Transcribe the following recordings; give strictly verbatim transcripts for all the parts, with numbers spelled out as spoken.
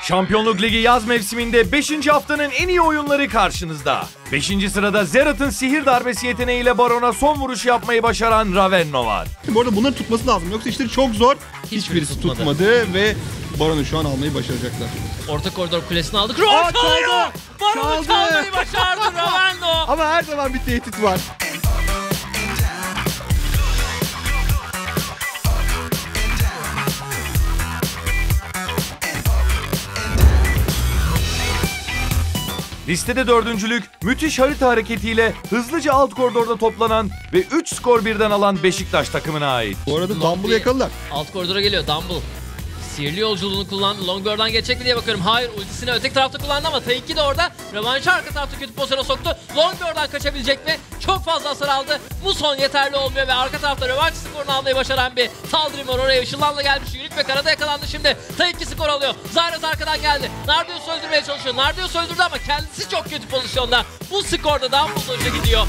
Şampiyonluk Ligi yaz mevsiminde beşinci haftanın en iyi oyunları karşınızda. beşinci sırada Zerat'ın sihir darbesi yeteneğiyle Baron'a son vuruş yapmayı başaran Ravenna var. Bu arada bunları tutması lazım. Yoksa işleri çok zor. Hiçbiri Hiçbirisi tutmadı. tutmadı ve Baron'u şu an almayı başaracaklar. Orta koridor kulesini aldık. Roll çaldı! Baron'u çalmayı başardı Ravenna! Ama her zaman bir tehdit var. Listede dördüncülük, müthiş harita hareketiyle hızlıca alt koridorda toplanan ve üç skor birden alan Beşiktaş takımına ait. Bu arada Dumble'ı yakaladılar. Alt koridora geliyor Dumble. Sihirli yolculuğunu kullandı. Longbird'dan geçecek mi diye bakıyorum. Hayır, ultisini öteki tarafta kullandı ama Taiki de orada. Rövanşı arka tarafta kötü pozisyona soktu. Longbird'dan kaçabilecek mi? Çok fazla hasar aldı. Bu son yeterli olmuyor ve arka tarafta rövanş skorunu almayı başaran bir Tal'Drim var. Oraya ışınlanla gelmiş. Unique ve Karada yakalandı şimdi. Taiki skor alıyor. Zyrus arkadan geldi. Nardius'u öldürmeye çalışıyor. Nardius öldürdü ama kendisi çok kötü pozisyonda. Bu skorda Dumble'da önce gidiyor.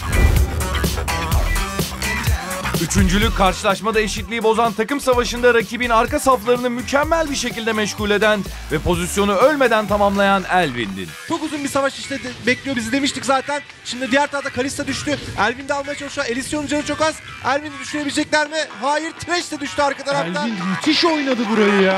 Üçüncülük, karşılaşmada eşitliği bozan takım savaşında rakibin arka saflarını mükemmel bir şekilde meşgul eden ve pozisyonu ölmeden tamamlayan Elvin'di. Çok uzun bir savaş işte de, bekliyor bizi demiştik zaten. Şimdi diğer tarafta Kalista düştü. Elvin de almaya çalışıyor. Elysio'nun canı çok az. Elvin'i düşürebilecekler mi? Hayır. Thresh de düştü arka tarafta. Elvin müthiş oynadı burayı ya.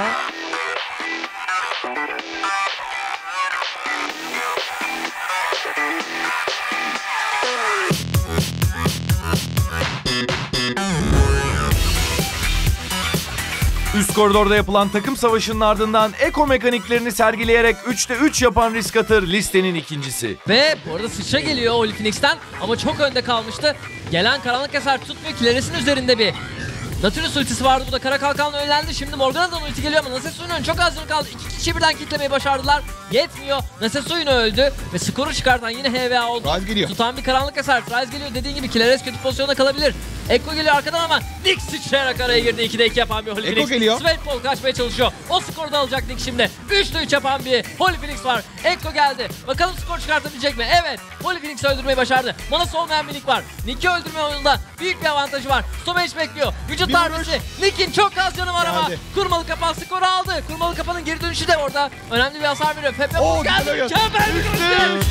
Üst koridorda yapılan takım savaşının ardından eko mekaniklerini sergileyerek üçte üç yapan Riskatır listenin ikincisi. Ve bu arada sıçra geliyor Holy Phoenix'ten ama çok önde kalmıştı. Gelen karanlık eser tutmuyor. Kileres'in üzerinde bir Nautilus ultisi vardı. Bu da kara kalkanla önlendi. Şimdi Morgana'dan ulti geliyor ama Nasesu'nun çok az canı kaldı. İki kişi birden kitlemeyi başardılar. Yetmiyor. Nasesu yine öldü. Ve skoru çıkartan yine H V A oldu. Rise geliyor. Tutan bir karanlık eser. Rise geliyor. Dediğin gibi Kileres kötü pozisyonda kalabilir. Ekko geliyor arkadan ama Nick sıçrayarak araya girdi. ikide iki yapan bir Holy Ekko Phoenix. geliyor. Sweatball kaçmaya çalışıyor. O skoru da alacak Nick şimdi. üçte üç yapan bir Holy Phoenix var. Ekko geldi. Bakalım skor çıkartabilecek mi? Evet. Holy Phoenix'i öldürmeyi başardı. Manası olmayan bir Nick var. Nick'i öldürme oyununda büyük bir avantajı var. Stomage bekliyor. Vücut darbesi. Nick'in çok az canı var ama. Geldi. Kurmalı kapan skoru aldı. Kurmalı kapanın geri dönüşü de orada. Önemli bir hasar veriyor. Pepe Oo, Boz geldi. güzel geldi. Mükemmel bir dönüş.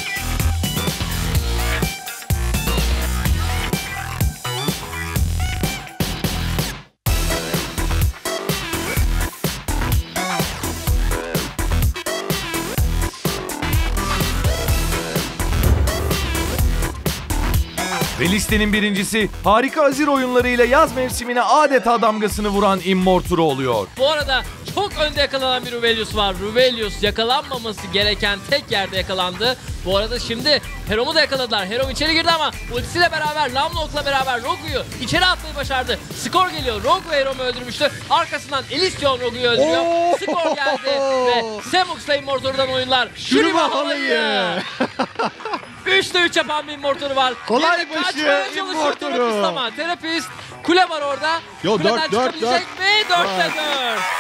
Ve listenin birincisi, harika Azir oyunlarıyla yaz mevsimine adeta damgasını vuran Immorture oluyor. Bu arada çok önde yakalanan bir Ruvelius var. Ruvelius yakalanmaması gereken tek yerde yakalandı. Bu arada şimdi Herom'u da yakaladılar. Herom içeri girdi ama ultisiyle beraber, Lamlock'la beraber Rogue'yu içeri atmayı başardı. Skor geliyor. Rogue Herom'u öldürmüştü. Arkasından Elysion Rogue'yu öldürüyor. Oo! Skor geldi ve Semux'la Immorture'dan oyunlar. Şurima halayı. üçte üç yapan bir Immorture var. Kolay Yine başı kaçmaya çalışıyor Immorture'u. Terapist ama Terapist kule var orada. Yo, Kuleden dört, dört, çıkabilecek dört. mi? dörtte dört.